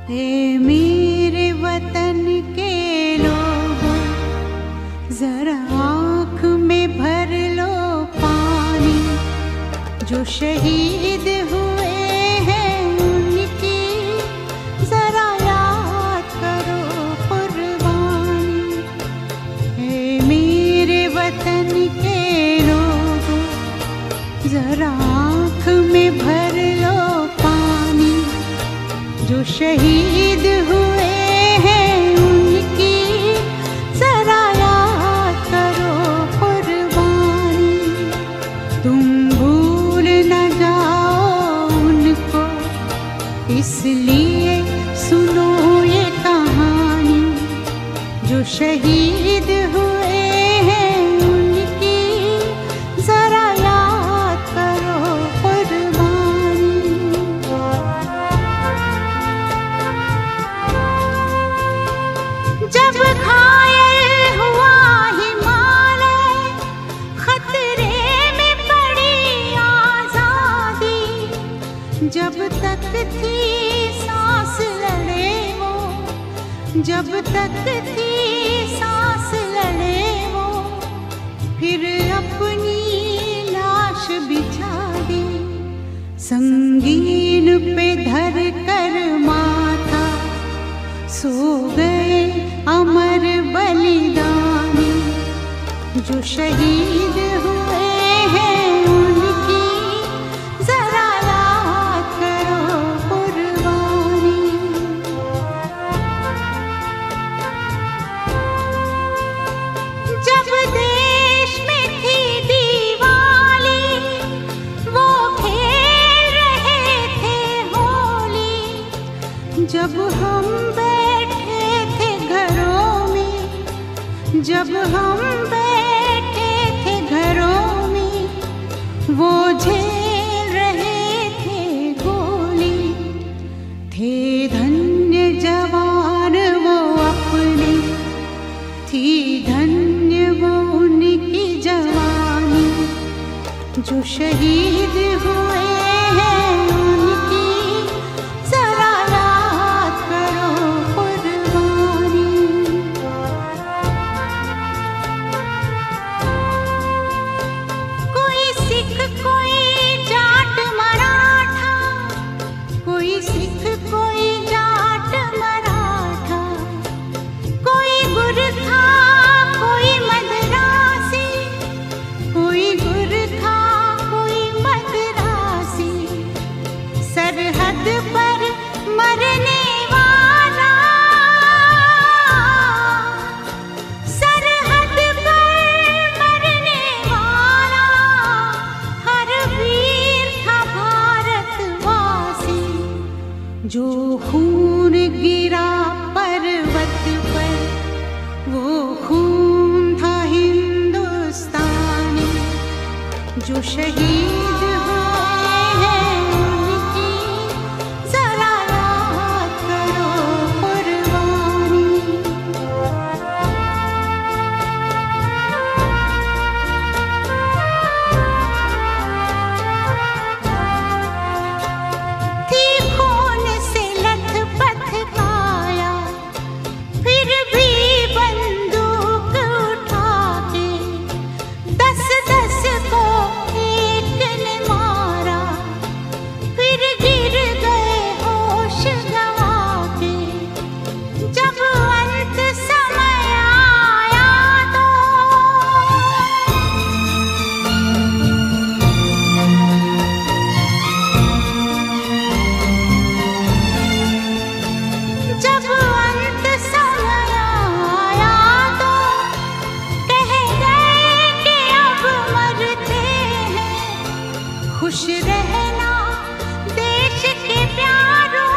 हे मेरे वतन के लोगों, जरा आँख में भर लो पानी। जो शहीद हुए हैं उनकी जरा याद करो कुर्बानी। हे मेरे वतन के लोगों, जरा आँख में भर लो पानी। जो शहीद हुए हैं उनकी जरा याद करो कुर्बानी। तुम भूल न जाओ उनको, इसलिए सुनो ये कहानी। जो शहीद हुए हैं उनकी जरा याद करो कुर्बानी। जब घायल हुआ हिमालय, खतरे में पड़ी आजादी। जब तक थी सांस लड़े वो, जब तक थी सांस लड़े वो, फिर अपनी लाश बिछा दी। संगीन पे धर कर माथा सो गए अमर बलिदानी। जो शहीद हुए हैं उनकी जरा याद करो कुर्बानी। जब देश में थी दिवाली, वो खेल रहे थे होली। जब हम बैठे थे घरों में, जब हम बैठे थे घरों में, वो झेल रहे थे गोली। थे धन्य जवान वो अपने, थी धन्य वो उनकी जवानी। जो शहीद हुए हैं उनकी जरा याद करो कुर्बानी। कोई सिख कोई जाट मराठा, कोई सिख कोई जाट मराठा। कोई गुरखा कोई मद्रासी, कोई गुरखा कोई मद्रासी। सरहद पर मरने वाला, सरहद पर मरने वाला, हर वीर था भारतवासी। जो खून गिरा पर्वत पर, वो खून था हिंदुस्तानी। जो शहीद हुए हैं उनकी जरा याद करो कुर्बानी। थी खून से लथपथ काया, फिर भी बंदूक उठा के 10-10 को एक ने मारा। फिर गिर गए होश गंवा के। जब अंत समय आया तो, जब अंत समय आया तो कह गए कि अब मरते हैं। खुश रहना देश के प्यारों,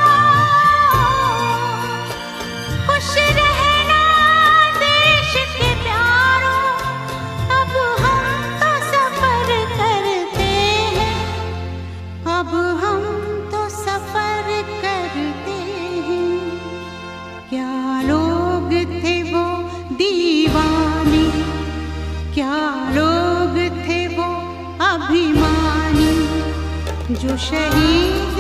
खुश रहना देश के प्यारों। अब हम तो सफर करते हैं, अब हम तो सफर करते हैं। क्या लोग थे वो दीवाने, क्या लोग थे वो अभिमानी। जो शहीद